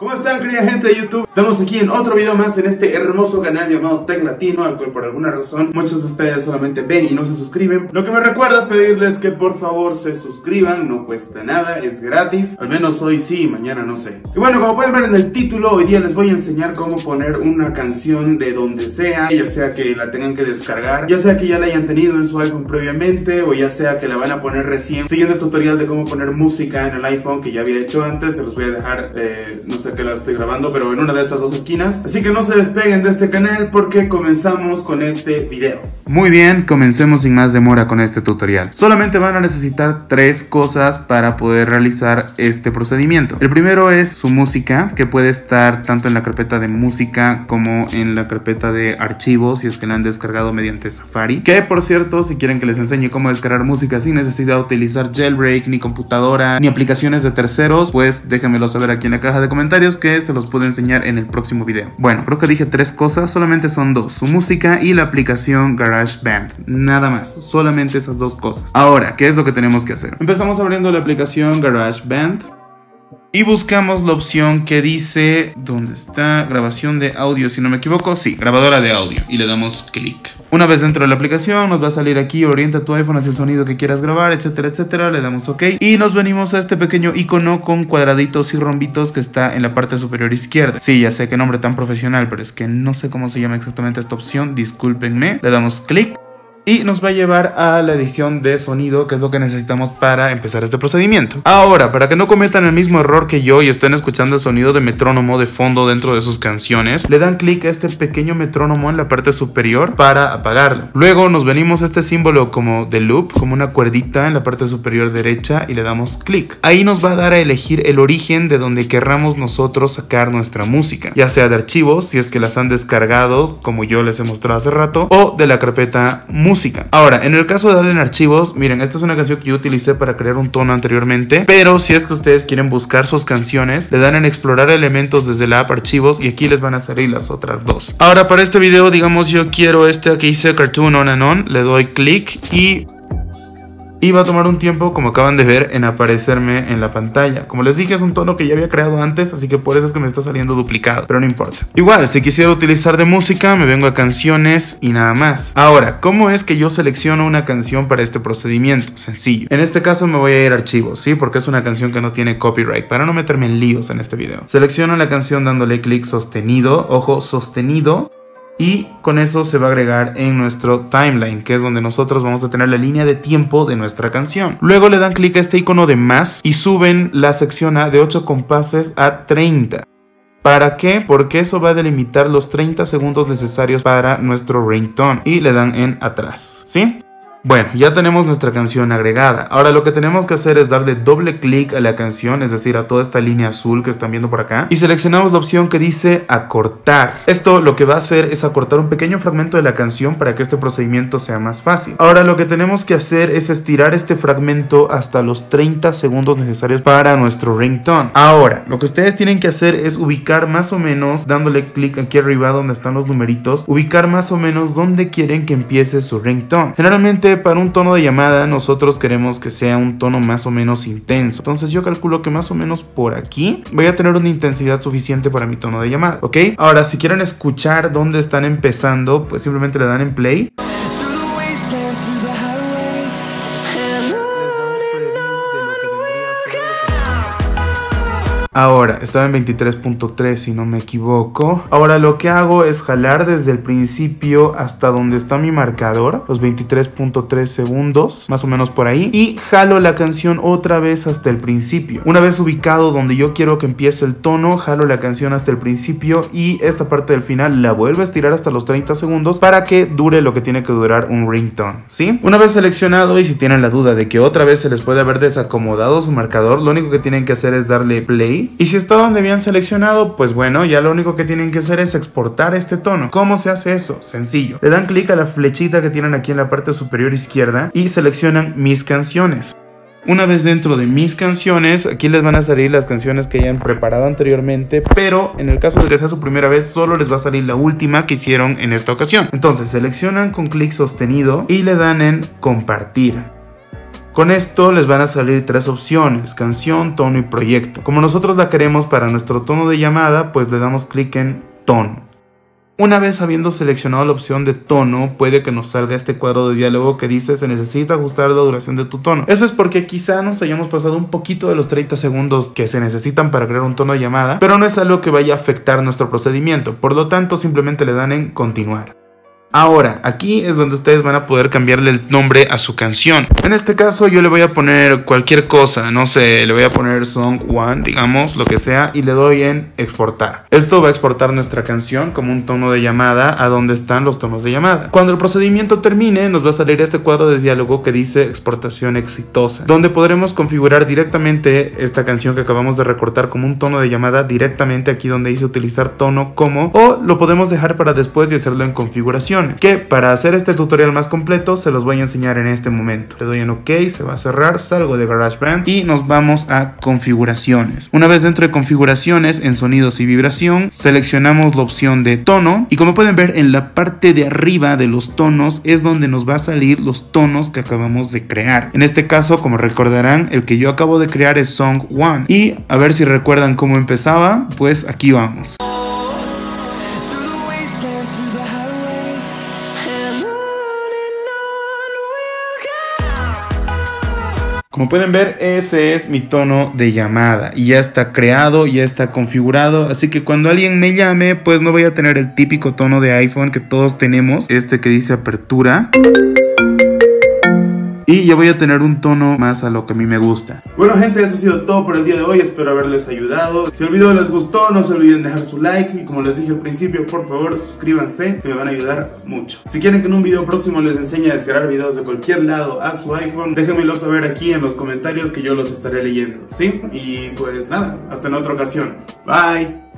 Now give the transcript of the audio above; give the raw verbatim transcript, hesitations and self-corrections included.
¿Cómo están, querida gente de YouTube? Estamos aquí en otro video más en este hermoso canal llamado Tech Latino, al cual por alguna razón muchos de ustedes solamente ven y no se suscriben. Lo que me recuerda pedirles que por favor se suscriban, no cuesta nada, es gratis. Al menos hoy sí, mañana no sé. Y bueno, como pueden ver en el título, hoy día les voy a enseñar cómo poner una canción de donde sea, ya sea que la tengan que descargar, ya sea que ya la hayan tenido en su iPhone previamente, o ya sea que la van a poner recién, siguiendo el tutorial de cómo poner música en el iPhone que ya había hecho antes. Se los voy a dejar, eh, no sé que la estoy grabando, pero en una de estas dos esquinas. Así que no se despeguen de este canal porque comenzamos con este video. Muy bien, comencemos sin más demora con este tutorial. Solamente van a necesitar tres cosas para poder realizar este procedimiento. El primero es su música, que puede estar tanto en la carpeta de música como en la carpeta de archivos, si es que la han descargado mediante Safari. Que por cierto, si quieren que les enseñe cómo descargar música sin necesidad de utilizar jailbreak, ni computadora, ni aplicaciones de terceros, pues déjenmelo saber aquí en la caja de comentarios que se los puedo enseñar en el próximo video. Bueno, creo que dije tres cosas, solamente son dos: su música y la aplicación GarageBand. Nada más, solamente esas dos cosas. Ahora, ¿qué es lo que tenemos que hacer? Empezamos abriendo la aplicación GarageBand y buscamos la opción que dice, ¿dónde está? Grabación de audio, si no me equivoco. Sí, grabadora de audio, y le damos clic. Una vez dentro de la aplicación nos va a salir aquí, orienta tu iPhone hacia el sonido que quieras grabar, etcétera, etcétera. Le damos OK y nos venimos a este pequeño icono con cuadraditos y rombitos que está en la parte superior izquierda. Sí, ya sé qué nombre tan profesional, pero es que no sé cómo se llama exactamente esta opción, discúlpenme. Le damos clic y nos va a llevar a la edición de sonido, que es lo que necesitamos para empezar este procedimiento. Ahora, para que no cometan el mismo error que yo y estén escuchando el sonido de metrónomo de fondo dentro de sus canciones, le dan clic a este pequeño metrónomo en la parte superior para apagarlo. Luego nos venimos a este símbolo como de loop, como una cuerdita en la parte superior derecha, y le damos clic. Ahí nos va a dar a elegir el origen de donde querramos nosotros sacar nuestra música, ya sea de archivos, si es que las han descargado, como yo les he mostrado hace rato, o de la carpeta música. Música. Ahora, en el caso de darle en archivos, miren, esta es una canción que yo utilicé para crear un tono anteriormente, pero si es que ustedes quieren buscar sus canciones, le dan en explorar elementos desde la app archivos y aquí les van a salir las otras dos. Ahora, para este video, digamos, yo quiero este que dice Cartoon On and On, le doy clic y... Y va a tomar un tiempo, como acaban de ver, en aparecerme en la pantalla. Como les dije, es un tono que ya había creado antes, así que por eso es que me está saliendo duplicado, pero no importa. Igual, si quisiera utilizar de música, me vengo a canciones y nada más. Ahora, ¿cómo es que yo selecciono una canción para este procedimiento? Sencillo. En este caso me voy a ir a archivos, ¿sí? Porque es una canción que no tiene copyright, para no meterme en líos en este video. Selecciono la canción dándole clic sostenido, ojo, sostenido. Y con eso se va a agregar en nuestro timeline, que es donde nosotros vamos a tener la línea de tiempo de nuestra canción. Luego le dan clic a este icono de más y suben la sección A de ocho compases a treinta. ¿Para qué? Porque eso va a delimitar los treinta segundos necesarios para nuestro ringtone. Y le dan en atrás, ¿sí? Bueno, ya tenemos nuestra canción agregada. Ahora lo que tenemos que hacer es darle doble clic a la canción, es decir, a toda esta línea azul que están viendo por acá, y seleccionamos la opción que dice acortar. Esto lo que va a hacer es acortar un pequeño fragmento de la canción para que este procedimiento sea más fácil. Ahora lo que tenemos que hacer es estirar este fragmento hasta los treinta segundos necesarios para nuestro ringtone. Ahora, lo que ustedes tienen que hacer es ubicar más o menos, dándole clic aquí arriba donde están los numeritos, ubicar más o menos donde quieren que empiece su ringtone. Generalmente para un tono de llamada nosotros queremos que sea un tono más o menos intenso, entonces yo calculo que más o menos por aquí voy a tener una intensidad suficiente para mi tono de llamada, ¿ok? Ahora, si quieren escuchar dónde están empezando, pues simplemente le dan en play. Ahora, estaba en veintitrés punto tres si no me equivoco. Ahora lo que hago es jalar desde el principio hasta donde está mi marcador, los veintitrés punto tres segundos, más o menos por ahí, y jalo la canción otra vez hasta el principio. Una vez ubicado donde yo quiero que empiece el tono, jalo la canción hasta el principio y esta parte del final la vuelvo a estirar hasta los treinta segundos para que dure lo que tiene que durar un ringtone, ¿sí? Una vez seleccionado, y si tienen la duda de que otra vez se les puede haber desacomodado su marcador, lo único que tienen que hacer es darle play. Y si está donde habían seleccionado, pues bueno, ya lo único que tienen que hacer es exportar este tono. ¿Cómo se hace eso? Sencillo. Le dan clic a la flechita que tienen aquí en la parte superior izquierda y seleccionan mis canciones. Una vez dentro de mis canciones, aquí les van a salir las canciones que hayan preparado anteriormente, pero en el caso de que sea su primera vez, solo les va a salir la última que hicieron en esta ocasión. Entonces seleccionan con clic sostenido y le dan en compartir. Con esto les van a salir tres opciones: canción, tono y proyecto. Como nosotros la queremos para nuestro tono de llamada, pues le damos clic en tono. Una vez habiendo seleccionado la opción de tono, puede que nos salga este cuadro de diálogo que dice: se necesita ajustar la duración de tu tono. Eso es porque quizá nos hayamos pasado un poquito de los treinta segundos que se necesitan para crear un tono de llamada, pero no es algo que vaya a afectar nuestro procedimiento, por lo tanto simplemente le dan en continuar. Ahora, aquí es donde ustedes van a poder cambiarle el nombre a su canción. En este caso yo le voy a poner cualquier cosa, no sé, le voy a poner Song One, digamos, lo que sea, y le doy en exportar. Esto va a exportar nuestra canción como un tono de llamada a donde están los tonos de llamada. Cuando el procedimiento termine, nos va a salir este cuadro de diálogo que dice exportación exitosa, donde podremos configurar directamente esta canción que acabamos de recortar como un tono de llamada directamente aquí donde dice utilizar tono como, o lo podemos dejar para después y hacerlo en configuración, que para hacer este tutorial más completo se los voy a enseñar en este momento. Le doy en OK, se va a cerrar, salgo de GarageBand y nos vamos a configuraciones. Una vez dentro de configuraciones, en sonidos y vibración, seleccionamos la opción de tono y como pueden ver en la parte de arriba de los tonos es donde nos va a salir los tonos que acabamos de crear. En este caso, como recordarán, el que yo acabo de crear es Song One y a ver si recuerdan cómo empezaba, pues aquí vamos. Como pueden ver, ese es mi tono de llamada y ya está creado, ya está configurado, así que cuando alguien me llame, pues no voy a tener el típico tono de iPhone que todos tenemos, este que dice apertura. Y ya voy a tener un tono más a lo que a mí me gusta. Bueno gente, eso ha sido todo por el día de hoy, espero haberles ayudado. Si el video les gustó, no se olviden dejar su like y como les dije al principio, por favor suscríbanse, que me van a ayudar mucho. Si quieren que en un video próximo les enseñe a descargar videos de cualquier lado a su iPhone, déjenmelo saber aquí en los comentarios que yo los estaré leyendo, ¿sí? Y pues nada, hasta en otra ocasión. Bye.